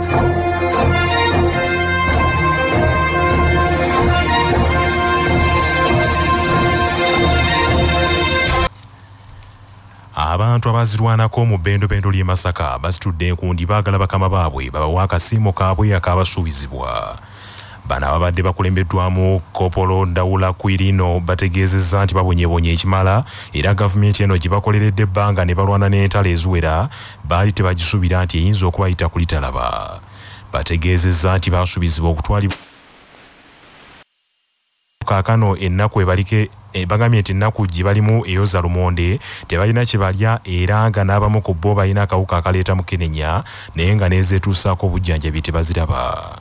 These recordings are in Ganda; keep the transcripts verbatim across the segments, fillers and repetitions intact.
Abantu abazirwanako mu bbendobendo ly'e Masaka basitudde enkundi baagala bakama baabwe babawa akasiimo kaabwe akaabasuubizibwa. Bano ababadde bakulembeddwamu Kopolo Ndawula Kwirino bategeezezza nti babonyebonye ekimala era gavumenti eno gye bakoleredde ebbanga ne balwana n'entalo eziwera baali tebagisuubira nti eyinza okubayita kulitalaba. Bategeezezza nti baasuubizibwa okutwalibwa kaakano ennaku ebalike bagambye nti ennaku gye balimu eyoza lumonde tebalina kye balya era nga n'abamu ku bo balina akawuka akaleeta mukenenya naye nga neezeetuusaako obujjanjabi tebaziraba.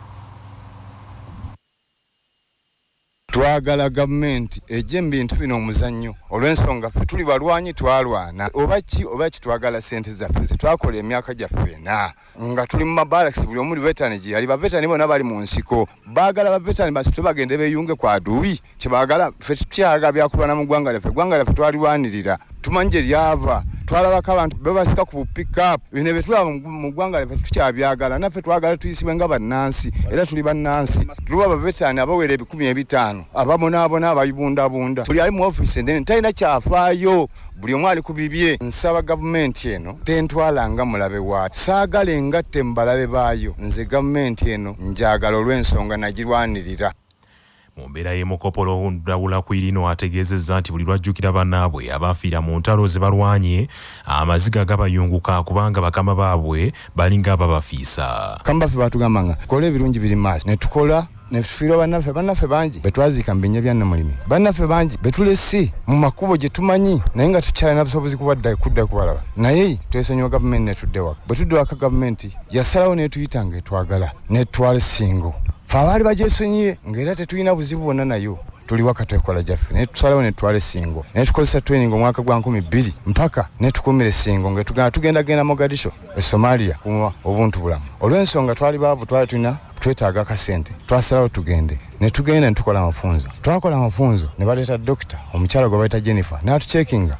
Twagala gavumenti ejje mu bintu bino omuzannyo olw'ensonga ffe tuli balwanyi twalwana oba ki oba ki twagala ssente zaffe ze twakola emyaka gyaffe ena nga tuli mu mabalakisi buli omuli veterani gye yali baveterani bonna bali mu nsiko baagala baveterani basitule bagende beeyunge ku aduwi kye baagala ffe tutyagala byakulwana mu ggwanga lyaffe eggwanga lyaffe twalirwanirira tumanyi gye lyava twalabako abantu bebasika ku pick-up bino bye tulaba mu ggwanga lyaffe tukyabyagala naffe twagala tuyisibwe nga bannansi era tuli bannansi tuliwo abaveterani abawera ebikumi ebitaano ababonaabona abayibundabunda buli ali mu ofiisi endene talina kyafaayo buli omu ali ku bibye. Nsaba gavumenti eno tentwala nga mulabe waati saagala engatte mu balabe baayo nze gavumenti eno njagala olw'ensonga nagirwanirira. Mu mbeera y'emu Kopolo Ndawula Kwirino ategeezezza nti buli lwajjukira bannaabwe abafiira mu ntalo ze balwanye amaziga gabayunguka kubanga bakama baabwe balinga ababafiisa. Bakama baffe baatugamba nga tukola ebirungi biri maaso ne tukola ne tufiirwa bannaffe bannaffe bangi betwaziika mu binnya bya Nnamulimi bannaffe bangi betulese mu makubo gye tumanyi naye nga tukyalina busobozi kubadda kudda kubalaba naye twesonyiwa gavumenti ne tudde waka bwe tudde waka gavumenti yasalawo netuyita ng'etwagala netutwala essingo ffe abaali bagyesonyiye ng'era tetulina buzibu bwonna nayo tuli waka twekola gyaffe naye tusalawo ne tutwala essingo naye tukozesa training omwaka gwa nkumi bbiri mpaka ne tukumira essingo nga tugendagenda Mogadisho e Somalia kuwa obuntu bulamu olw'ensonga twali baavu twali tulina twetaaga akasente twasalawo tugende ne tugenda ne tukola amafunzo twakola amafunzo ne baleeta dokita omukyala gwe bayita Jennifer n'atucekinga.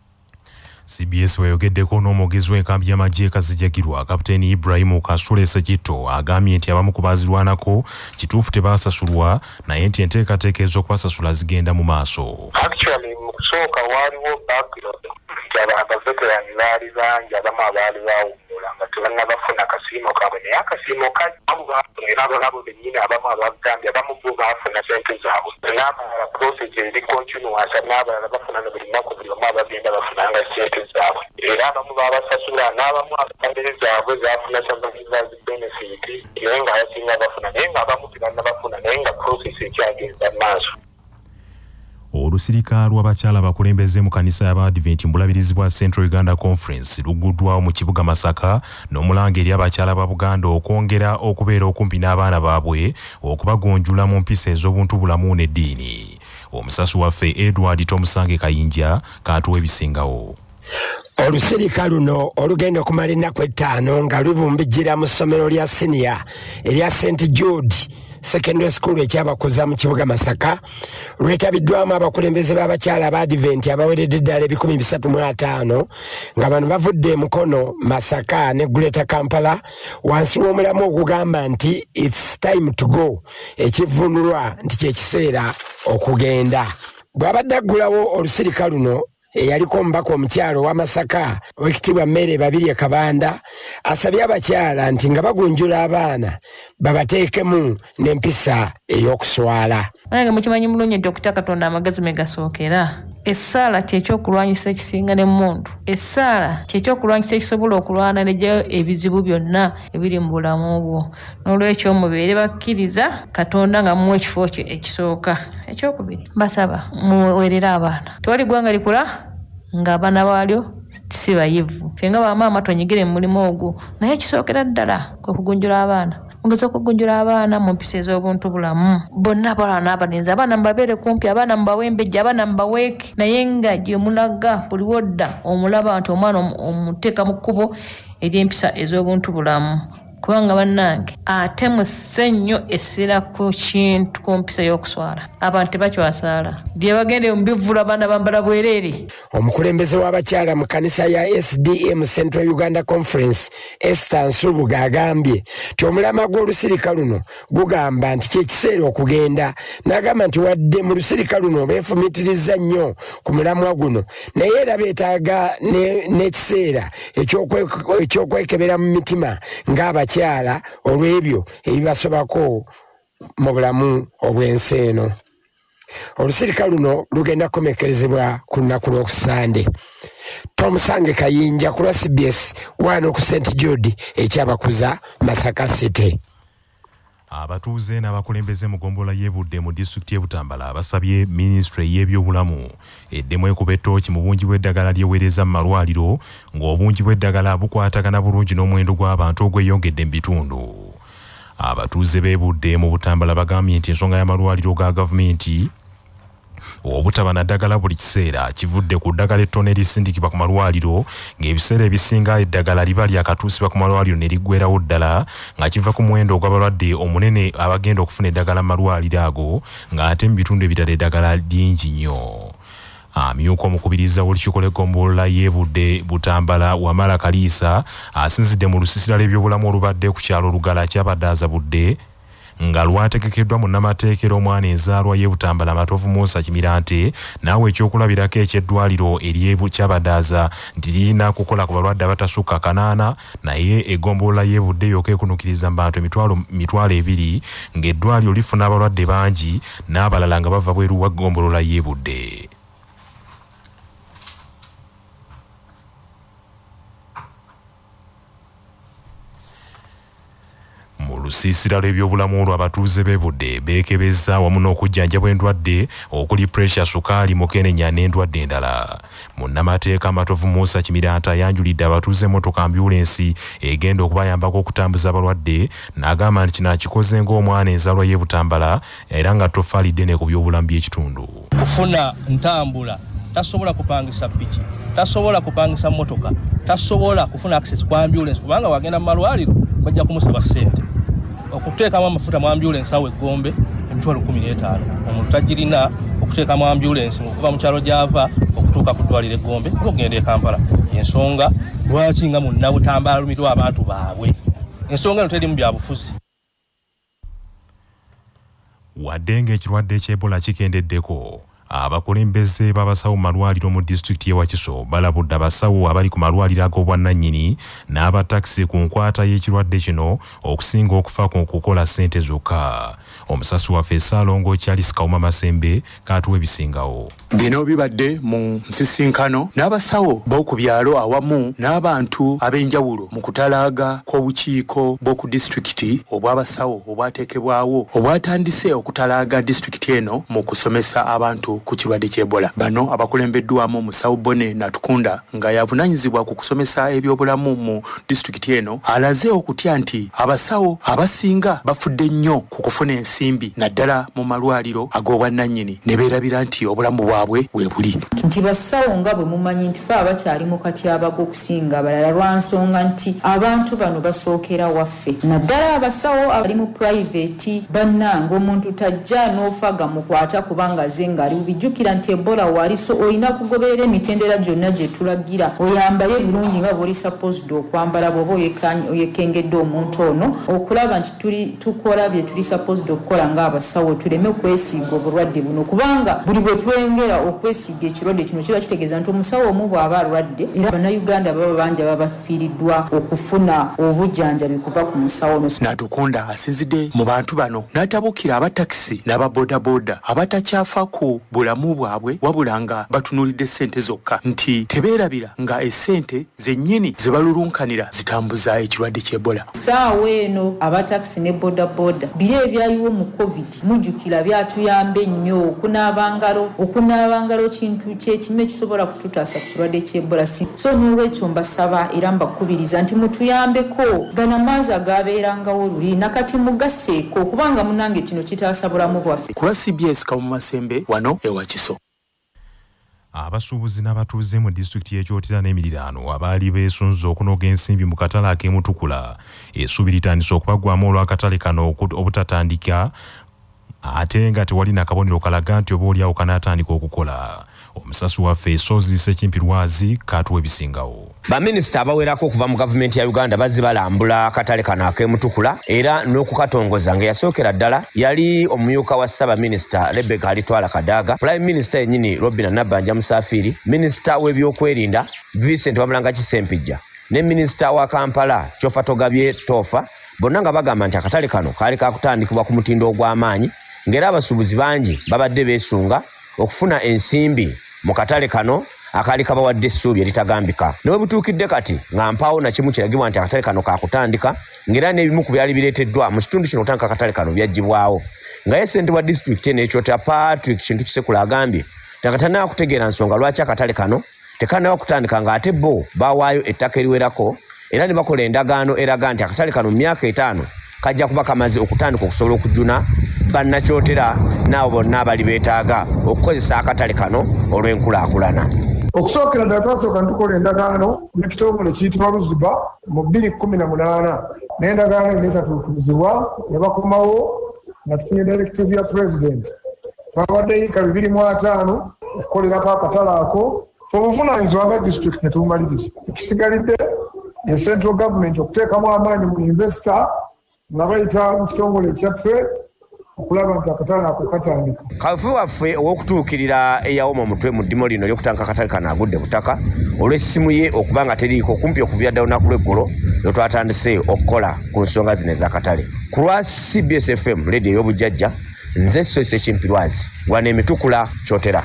C B S weyogeddeko n'omwogezi w'enkambi y'amagye Kazijagirwa Kapiteeni Ibrahim Kasule Sekito agambye nti abamu ku baazirwanako kituufu tebaasasulwa naye nti enteekateeka ez'okubasasula zigenda mu maaso. Actually mu kusooka waaliwo background nti abaveterani baali bangi abamu abaali baawummula nga tebannabafuna akasiimo kaabwe naye akasiimo kamu era abalabo bennyini abamu abagambye abamu bo baafuna sente zaabwe n'abalala prosesi eri kontinuwasa n'abalala bafuna ne buli nnaku buli omu abagenda bafunanga sente zaabwe era abamu baabasasula n'abamu abafamire zaabwe zaafuna survivors benefit naye nga abasinga bafuna naye nga abamu tebannabafuna naye nga prosesi ekyagenda maaso. Olusirika lw'abakyala abakulembeze mu kanisa y'Abadiventi mbulabirizi bwa Central Uganda Conference luguddwawo mu kibuga Masaka n'omulanga eri abakyala ba Buganda okwongera okubeera okumpi n'abaana baabwe okubagonjula mu mpisa ez'obuntu bulamu n'eddiini. Omusasu waffe Edward Tomusange Kayinja katuwa ebisingawo. Olusirika luno olugenda okumala ennaku ettaano nga lubumbijjira mu ssomero lya senior erya Saint Jude Secondary School ekyabakuza mu kibuga Masaka lwetabiddwamu abakulembeze b'abakyala ab'Adventi abaweredde ddala ebikumi bisatu mu ataano nga bano bavudde mukono Masaka ne Greater Kampala wansi w'omulamu okugamba nti it's time to go ekivunulwa nti kyekiseera okugenda. Bw'abadde aggulawo olusirika luno eyaliko omubaka omukyalo wa Masaka Oweekitiibwa Mary Babirye Kabanda asabye abakyala nti nga bagunjula abaana babateekemu n'empisa ey'okuswala. Nange mukimanyi mulungi Dokita Katonda amagezi megasookera. Essaala kyekyokulwanyisa ekisinga n'emmundu. Essaala kyekyokulwanyisa ekisobola okulwana n'ejjayo ebizibu byonna ebiri mu bulamu bwo. N'olwekyo mubeere bakkiriza Katonda nga muwe ekifo kye ekisooka. Ekyokubiri mbasaba muweerere abaana. Tewali ggwanga likula nga abaana baalyo si bayivu. Ffe nga bamaama tonyigire mu mulimu ogwo naye ekisookera ddala kwe kugunjula abaana. Mugeza okugunjula abaana mu mpisa ez'obuntu bulamu bonna abalala n'abalenzi abaana mbabeere kumpi abaana mbawembejja abaana mbaweeke naye nga gye mulaga buli wodda omulaba nti omwana omuteeka mu kkubo ery'empisa ez'obuntu bulamu. kubanga bannange ate musse nnyo essira ku kintu ku mpisa y'okuswala abantu tebakywasaala bye bagende mu bivvula abaana bambala bwereere. Omukulembeze w'abakyala mu kanisa ya S D M Central Uganda Conference Esther Nsubuga agambye nti omulamwa gw'olusirika luno gugamba nti kyekiseera okugenda, n'agamba nti wadde mu lusirika luno beefumitiriza nnyo ku mulamwa guno naye era beetaaga n'ekiseera ekyokwekebera mu mitima ng'abakyala olw'ebyo ebibasobako mu bulamu obw'ensi eno. Olusirika luno lugenda kukomekkerezebwa ku lunaku lw'okusande. Tomusange Kayinja ku lwa C B S wano ku Saint Jude ekyabakuza Masaka City. Abatuuze n'abakulembeze mu ggombolola y'e Budde mu disitulikiti y'e Butambala basabye minisitule y'ebyobulamu eddemu ekuba ettooki mu bungi bw'eddagala ly'eweereza mu malwaliro ng'obungi bw'eddagala bukwatagana bulungi n'omuwendo gw'abantu ogweyongedde mu bitundu. Abatuuze b'e Budde mu Butambala bagambye nti ensonga y'amalwaliro ga gavumenti obutaba na ddagala buli kiseera kivudde ku ddagala ettono erisindikibwa ku malwaliro ng'ebiseera ebisinga eddagala liba lyakatuusibwa ku malwaliro ne liggweerawo ddala nga kiva ku muwendo ogw'abalwadde omunene abagenda okufuna eddagala mu malwaliro ago ng'ate mu bitundu ebirala eddagala lingi nnyo. Amyuka omukubiriza w'olukiiko lw'eggombolola y'e Budde Butambala Wamala Kaliisa asinzidde mu lusiisira lw'ebyobulamu olubadde ku kyalo Lugala kyabadde aza Budde nga lwategekeddwa mu nnamateekera omwana enzaalwa y'e Butambala Matovu Musa Kimirante naawe ekyokulabirako eky'eddwaliro ery'e Kyabadaaza nti lirina kukola ku balwadde abatasukka kanaana naye eggombolola y'e Budde yokka ekunukiriza mu bantu emitwalo mitwalo ebiri ng'eddwaliro lifuna abalwadde bangi n'abalala nga bava bweru wa ggombolola y'e Budde. Mu lusiisira lw'ebyobulamu olwo abatuuze b'e Budde beekebeza wamu n'okujjanjabwa endwadde okuli pressure, sukaali, mukenenya n'endwadde endala. Munnamateeka Matovu Musa Kimiranta ayanjulidde abatuuze emmotoka ambyulensi egenda okubayambako okutambuza abalwadde n'agamba nti kino akikoze ng'omwana enzaalwa y'e Butambala era nga tofaalidde ne ku byobulamu by'ekitundu. Kufuna ntambula tasobola kupangisa piki, tasobola kupangisa mmotoka, tasobola kufuna access kwa ambulance kubanga wagenda mu malwaliro bajja kumusaba ssente. Okuteekamu amafuta mu ambulance awo eggombe emitwalo kumi n'etaano omuntu tagirina okuteekamu ambulance okuva mu kyalo gy'ava okutuuka ku ddwaliro eggombe okugenda e Kampala. Ensonga lwaki nga munnabutambala alumiddwa abantu baabwe. Ensonga eno terimu byabufuzi. Wadde ng'ekirwadde ky'Ebola kikendeddeko abakulembeze b'abasawo mu malwaliro mu disitulikiti y'e Wakiso balabudde abasawo abali ku malwaliro ag'obwannannyini n'abatakisi ku nkwata y'ekirwadde kino okusinga okufa ku kukola ssente zokka. Omusasi waffe Ssaalongo Charles Kawuma Masembe katuwa ebisingawo. Bino bibadde mu nsisinkano n'abasawo b'oku byalo awamu n'abantu ab'enjawulo mu kutalaaga kw'obukiiko bw'oku disitulikiti obw'abasawo obwateekebwawo obwatandise okutalaaga disitulikiti eno mu kusomesa abantu ku kirwadde ky'Ebola. Bano abakulembeddwamu Musawo Bone Natukunda nga yavunaanyizibwa ku kusomesa ebyobulamu mu disitulikiti eno alaze okutya nti abasawo abasinga bafudde nnyo ku kufuna ensimbi naddala mu malwaliro ag'obwannannyini ne beerabira nti obulamu bwabwe bwe buli. Nti basawo nga bwe mumanyi nti fe abakyali mu katyabaga okusinga abalala lwa nsonga nti abantu bano basookera waffe naddala abasawo abali mu private bannanga omuntu tajja n'ofaga mukwata kubanga ze ngaali bijjukira nti Ebola wali so olina kugoberera emitendera gyonna gye tulagira oyambaye bulungi nga bw'oli supposed okwambala bw'oba oyekengedde omuntu ono okulaba nti tuli tukola bye tuli supposed okukola ng'abasawo tuleme kwesiiga obulwadde buno kubanga buli bwe twengera okwesiiga ekirwadde kino kiba kitegeeza nti omusawo omu bw'aba alwadde era bannayuganda baba bangi baba bafiiriddwa okufuna obujjanjabi kuva ku musawo ono. Natukunda asinzidde mu bantu bano n'atabukira abatakisi n'ababoodabooda abatakyafa ku bulamu bwabwe wabula nga batunulidde ssente zokka nti tebeerabira nga essente zennyini ze balulunkanira zitambuza ekirwadde ky'Ebola. Saawa eno abatakisi ne bodaboda biro ebyayiwo mu covid mujjukira byatuyambe nnyo okunaaba ngalo okunaaba ngalo kintu kyekimu ekisobola kututaasa ku kirwadde ky'Ebola. So n'olwekyo mbasaba era mbakubiriza nti mutuyambeko gana maazi agaabeerangawo luli nakati mugasseeko okubanga munange kino kitaasa bulamu bwaffe. Ku lwa C B S Kawuma Masembe wano e Wakiso. abasuubuzi n'abatuuze mu disitulikiti y'ekyotera n'emiriraano abaali beesunze okunoga ensimbi mu katale ak'emutukula essuubi litandise okubaggwamu olw'akatale kano obutatandika ate nga tewali nakabonero kalaga nti obaolyawo kanaatandika okukola. Omusasi waffe Esozi Ssekimpirwazi katuwa ebisingawo. Baminisita abawerako okuva mu gavumenti ya Uganda bazzi balambula akatale kano ak'emutukula era n'okukatongoza nga yasookera ddala yali omumyuka wa Ssaabaminisita Rebecca Alitwala Kadaga, Prime Minister yennyini Robina Nabbanja Musafiri, Minisita w'ebyokwerinda Vincent Wamulanga Kisempijja ne Minisita wa Kampala Kyofa Togabye Tofa, bonna nga bagamba nti akatale kano kaali kakutandikibwa ku mutindo ogw'amaanyi ng'era abasuubuzi bangi babadde beesunga okufuna ensimbi mu katale kano akaali kabawadde essuubi eritagambika. Nawe butuukidde kati nga mpaawo na kimu kiragibwa nti akatale kano kaakutandika ng'era n'ebimu ku byali bireeteddwa mu kitundu kino okutandika akatale kano byaggibwawo. Nga ye ssente wa disitulikiti eno ekyotera Patrick Kintu Kisekula agambye tangatana kutegeera nsonga lwaki akatale kano tekanaba kutandika ng'ate bo baawaayo ettaka eriwerako era ne bakola endagaano eraga nti akatale kano mu myaka etaano kajja kuba kamaze okutandika okusobola okujjuna bannakyotera n'abo bonna abali beetaaga okukozesa akatale kano olw'enkulaakulana. Okusookera ddala twasooka ntukola endagaano n'ekitongole kiyitibwa Luziba mu bbiri kkumi na munaana n'endagaano neetatuukirizibwa ne bakomawo nga tufunye directive ya pulezidenti. Twawadde yiika bibiri mu ataano okukolerako akatale ako. Obuvunaanyizibwa nga disitulikiti ne tubumaliriza. Ekisigalidde ye central government okuteekamu amaanyi mu investor nga bayita mu kitongole kyaffe okulaba nti akatale ako katandika. Kaweefube waffe ow'okutuukirira eyawoma omutwe mu ddimo lino ery'okutandika akatale kano agudde butaka olw'essimu ye okuba nga teriiko kumpi okuviira ddala olunaku lw'eggulo lwe twatandise okukola ku nsonga zino ez'akatale. Ku lwa C B S F M leediyo y'obujjajja, nze Ssekimpirwazi wano Emitukula Kyotera.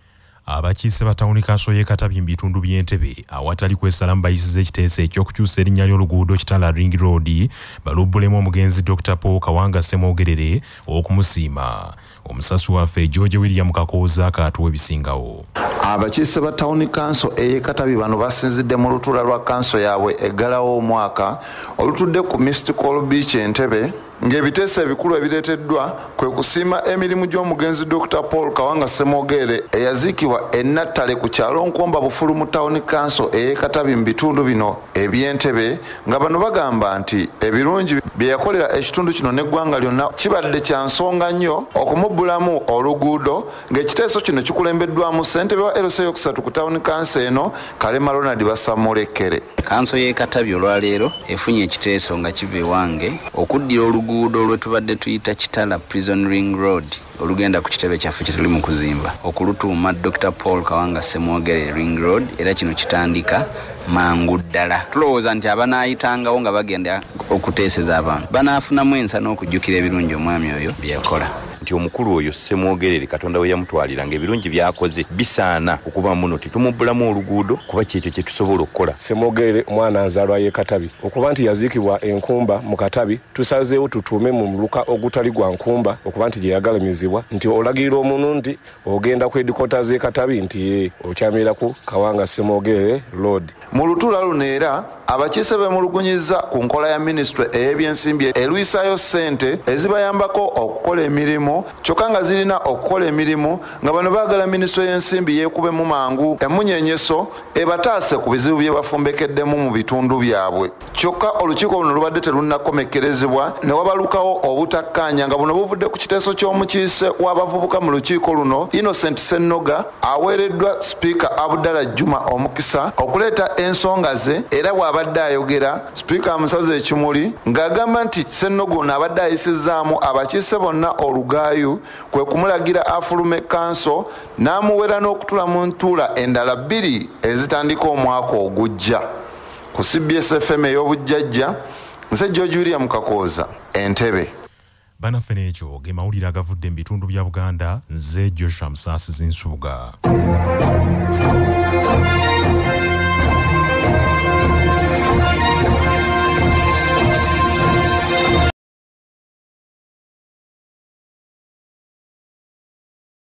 Abakiise ba tawuni kanso y'e Katabi mu bitundu by'Entebbe awatali kwesalamu bayisiza ekiteeso eky'okukyusa erinnya ly'oluguudo Kitala Ring Road balubbulemu omugenzi Doctor Paul Kawanga Ssemwogerere okumusiima. Omusasi waffe George William Kakooza katuwa ebisingawo. Abakiise ba tawuni kanso ey'e Katabi bano basinzidde mu lutuula lwa kanso yaabwe eggalawo omwaka olutudde ku Mystical Beach Entebbe ng'ebiteeso ebikulu ebireeteddwa kwe kusiima emirimu gy'omugenzi Doctor Paul Kawanga Ssemwogerere eyaziikibwa ennattale ku kyalo Nkomba Bufulu mu tawuni kanso ey'e Katabi mu bitundu bino eby'Entebbe, nga bano bagamba nti ebirungi bye yakolera ekitundu kino n'eggwanga lyonna kibadde kya nsonga nnyo okumubbulamu oluguudo, ng'ekiteeso kino kikulembeddwamu ssentebe wa L C yokusatu ku tawuni kanso eno Kalema Ronald Basamulekere. Kanso y'e Katabi olwaleero efunye ekiteeso nga kiva ewange okuddira oluguudo olwe tubadde tuyita Kitala Prison Ring Road olugenda ku kitebe kyaffe kye tuli mu kuzimba okulutuuma Doctor Paul Kawanga Ssemwogerere Ring Road, era kino kitandika mangu ddala. Tulowooza nti abanaayitangawo nga bagenda okuteeseza abantu banaafunamu ensa n'okujjukira ebirungi omwami oyo bye yakola. Nti omukulu oyo Ssemwogerere Katonda we yamutwalira ng'ebirungi byakoze bisaana okuba muno titumubbulamu oluguudo kuba kyekyo kye tusobola okukola. Ssemwogerere omwana nzaalwa y'e Katabi okuba nti yaziikibwa Enkumba mu Katabi, tusazeewo tutuume mu muluka ogutali gwa Nkumba okuba nti gye yagalamizibwa, nti olagirira omuntu nti ogenda ku headquarters z'e Katabi nti ye okyamira ku Kawanga Ssemwogerere Road. Mu lutuula luno era abakiise beemulugunyizza ku nkola ya minisitule ey'ebyensimbi erwisaayo ssente ezibayambako okukola emirimu kyokka nga zirina okukola emirimu, nga bano baagala minisitule y'ensimbi yeekubemu mangu emunyeenyeso ebataase ku bizibu bye bafumbekeddemu mu bitundu byabwe. Kyokka olukiiko luno lubadde terunnakomekkerezebwa ne wabalukawo obutakkaanya nga buno buvudde ku kiteeso ky'omukiise w'abavubuka mu lukiiko luno Innocent Ssennoga aweereddwa Sipiika Abdallah Juma omukisa okuleeta ensonga ze, era bw'abadde ayogera Sipiika amusaze ekimuli ng'agamba nti Ssennoga ono abadde ayisizzaamu abakiise bonna olugaayu kwe kumulagira afulume kanso n'amuwera n'okutula mu ntuula endala bbiri ezitandika omwaka ogujja. Ku C B S F M ey'obujjajja, nze George William Kakooza, Entebbe. Banaffe n'ekyo ge mawulire agavudde mu bitundu bya Buganda, nze Joshua Musaasizi Nsubuga.